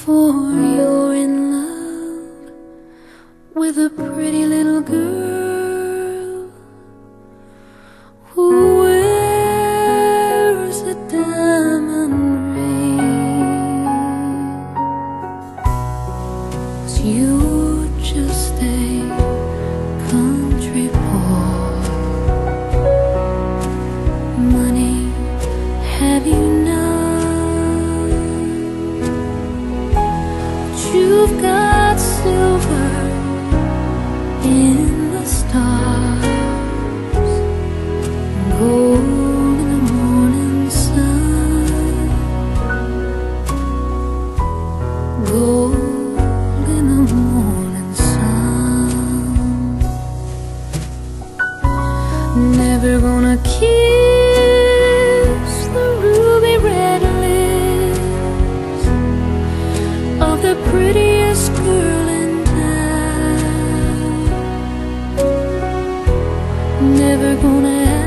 For you're in love with a pretty little girl who wears a diamond ring. 'Cause you're just a country boy. Money, have you none? You've got silver in the stars, gold in the morning sun, gold in the morning sun. Never gonna kiss the ruby red lips of the prettiest girl in town. Never gonna